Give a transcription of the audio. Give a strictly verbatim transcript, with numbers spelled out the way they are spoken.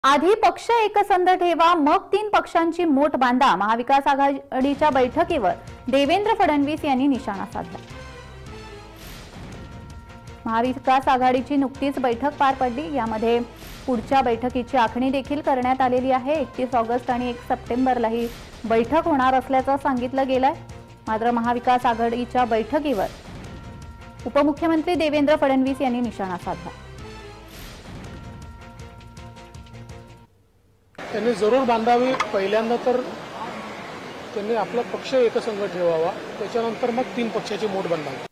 आधी पक्ष एकसंध ठेवा, मग तीन पक्षांची मोट बांधा. महाविकास आघाडीच्या बैठकीवर देवेंद्र फडणवीस यांनी निशाणा साधला. महाविकास आघाडीची नुकतीच बैठक पार पडली. यामध्ये पुढच्या बैठकीची आखणी देखील करण्यात आलेली आहे. एकतीस ऑगस्ट आणि एक सप्टेंबरला ही बैठक होणार असल्याचं सांगितलं गेलंय. मात्र महाविकास आघाडीच्या बैठकीवर उपमुख्यमंत्री देवेंद्र फडणवीस यांनी निशाणा साधला. त्यांनी जरूर बांधावी. पहिल्यांदा तर त्यांनी आपला पक्ष एकसंघ ठेवावा, त्याच्यानंतर मग तीन पक्षाची मोठ बांधावी.